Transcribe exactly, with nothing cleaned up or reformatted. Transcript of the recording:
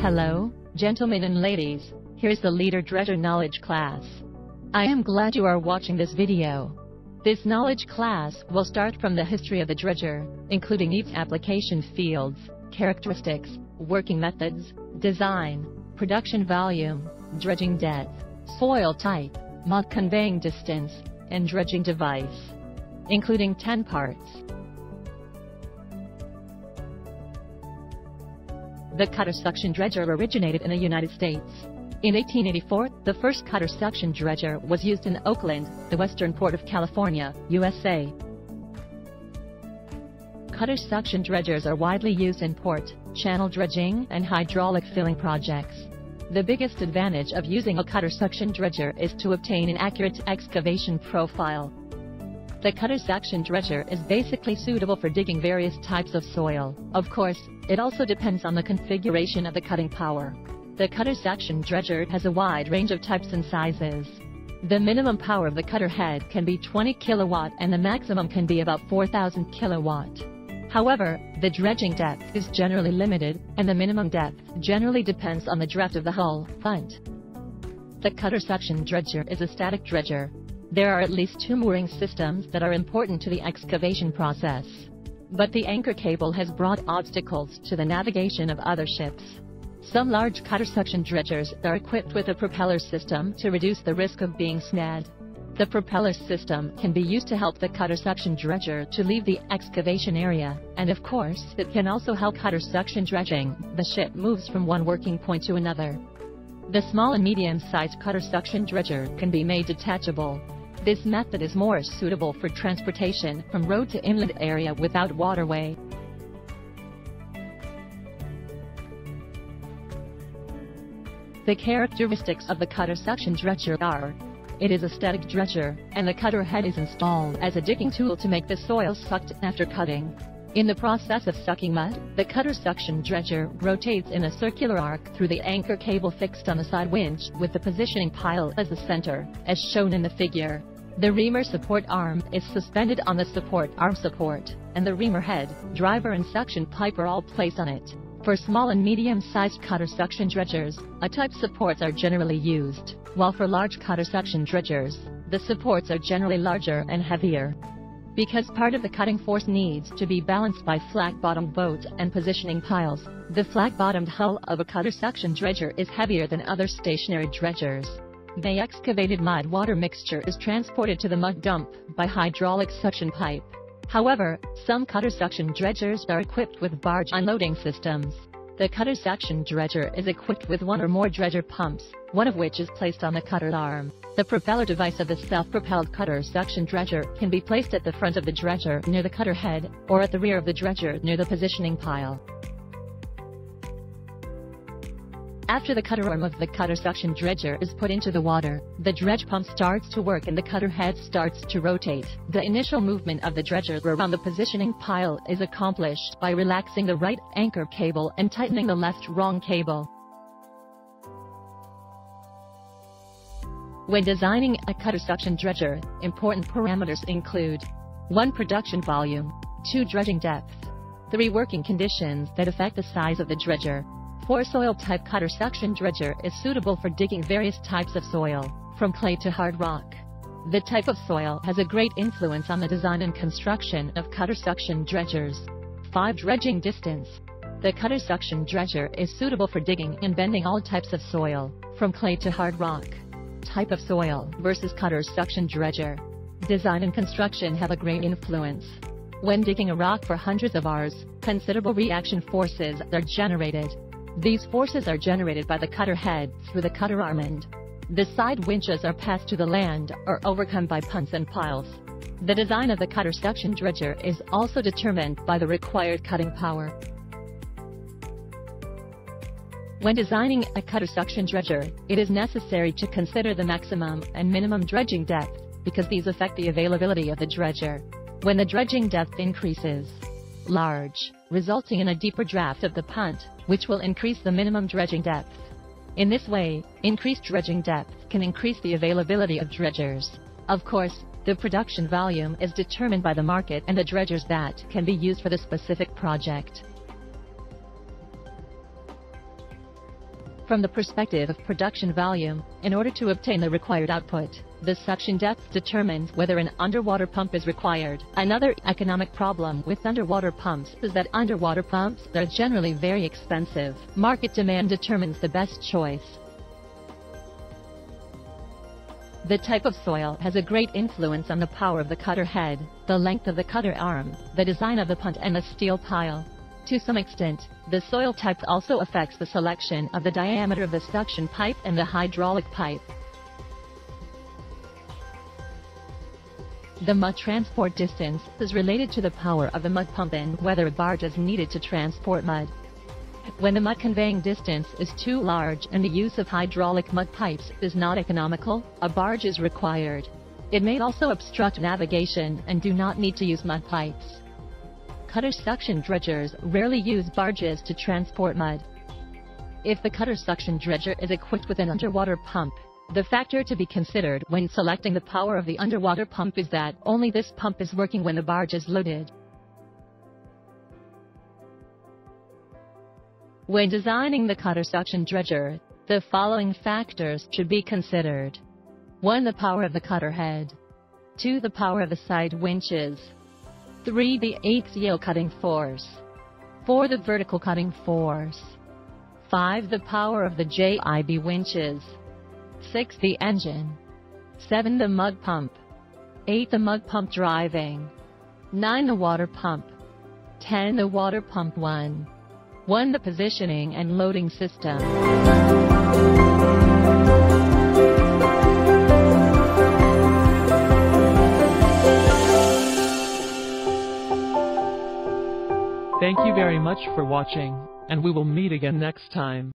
Hello, gentlemen and ladies, here's the Leader Dredger Knowledge class. I am glad you are watching this video. This knowledge class will start from the history of the dredger, including its application fields, characteristics, working methods, design, production volume, dredging depth, soil type, mud conveying distance, and dredging device, including ten parts. The cutter suction dredger originated in the United States. In eighteen eighty-four, the first cutter suction dredger was used in Oakland, the western port of California, U S A. Cutter suction dredgers are widely used in port, channel dredging, and hydraulic filling projects. The biggest advantage of using a cutter suction dredger is to obtain an accurate excavation profile. The cutter suction dredger is basically suitable for digging various types of soil. Of course, it also depends on the configuration of the cutting power. The cutter suction dredger has a wide range of types and sizes. The minimum power of the cutter head can be twenty kilowatt and the maximum can be about four thousand kilowatt. However, the dredging depth is generally limited, and the minimum depth generally depends on the draft of the hull front. The cutter suction dredger is a static dredger. There are at least two mooring systems that are important to the excavation process. But the anchor cable has brought obstacles to the navigation of other ships. Some large cutter suction dredgers are equipped with a propeller system to reduce the risk of being snagged. The propeller system can be used to help the cutter suction dredger to leave the excavation area, and of course, it can also help cutter suction dredging. The ship moves from one working point to another. The small and medium-sized cutter suction dredger can be made detachable. This method is more suitable for transportation from road to inland area without waterway. The characteristics of the cutter suction dredger are: it is a static dredger, and the cutter head is installed as a digging tool to make the soil sucked after cutting. In the process of sucking mud, the cutter suction dredger rotates in a circular arc through the anchor cable fixed on the side winch, with the positioning pile as the center, as shown in the figure. The reamer support arm is suspended on the support arm support, and the reamer head, driver and suction pipe are all placed on it. For small and medium-sized cutter suction dredgers, A-type supports are generally used, while for large cutter suction dredgers, the supports are generally larger and heavier. Because part of the cutting force needs to be balanced by flat-bottomed boats and positioning piles, the flat-bottomed hull of a cutter suction dredger is heavier than other stationary dredgers. The excavated mud-water mixture is transported to the mud dump by hydraulic suction pipe. However, some cutter suction dredgers are equipped with barge unloading systems. The cutter suction dredger is equipped with one or more dredger pumps, one of which is placed on the cutter arm. The propeller device of the self-propelled cutter suction dredger can be placed at the front of the dredger near the cutter head, or at the rear of the dredger near the positioning pile. After the cutter arm of the cutter suction dredger is put into the water, the dredge pump starts to work and the cutter head starts to rotate. The initial movement of the dredger around the positioning pile is accomplished by relaxing the right anchor cable and tightening the left wrong cable. When designing a cutter suction dredger, important parameters include: one Production volume, two Dredging depth, three Working conditions that affect the size of the dredger. four Soil type. Cutter suction dredger is suitable for digging various types of soil, from clay to hard rock. The type of soil has a great influence on the design and construction of cutter suction dredgers. five Dredging distance. The cutter suction dredger is suitable for digging and bending all types of soil, from clay to hard rock. Type of soil versus cutter suction dredger. Design and construction have a great influence. When digging a rock for hundreds of hours, considerable reaction forces are generated. These forces are generated by the cutter head through the cutter arm, and the side winches are passed to the land or overcome by punts and piles. The design of the cutter suction dredger is also determined by the required cutting power. When designing a cutter suction dredger, it is necessary to consider the maximum and minimum dredging depth, because these affect the availability of the dredger. When the dredging depth increases, large, resulting in a deeper draft of the punt, which will increase the minimum dredging depth. In this way, increased dredging depth can increase the availability of dredgers. Of course, the production volume is determined by the market and the dredgers that can be used for the specific project. From the perspective of production volume, in order to obtain the required output, the suction depth determines whether an underwater pump is required. Another economic problem with underwater pumps is that underwater pumps are generally very expensive. Market demand determines the best choice. The type of soil has a great influence on the power of the cutter head, the length of the cutter arm, the design of the punt, and the steel pile. To some extent, the soil type also affects the selection of the diameter of the suction pipe and the hydraulic pipe. The mud transport distance is related to the power of the mud pump and whether a barge is needed to transport mud. When the mud conveying distance is too large and the use of hydraulic mud pipes is not economical, a barge is required. It may also obstruct navigation and do not need to use mud pipes. Cutter suction dredgers rarely use barges to transport mud. If the cutter suction dredger is equipped with an underwater pump, the factor to be considered when selecting the power of the underwater pump is that only this pump is working when the barge is loaded. When designing the cutter suction dredger, the following factors should be considered. one The power of the cutter head. two The power of the side winches. three The axial cutting force. four The vertical cutting force. five The power of the J I B winches. six The engine. seven The mud pump. eight The mud pump driving. nine The water pump. ten The water pump one. one The positioning and loading system. Thank you very much for watching, and we will meet again next time.